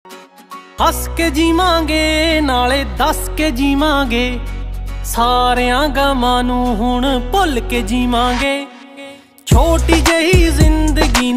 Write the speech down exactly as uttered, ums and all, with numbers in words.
हस के जीवांगे नाले दस के जीवांगे, सारियां गमां नूं हुण भुल के जीवांगे। छोटी जही जिंदगी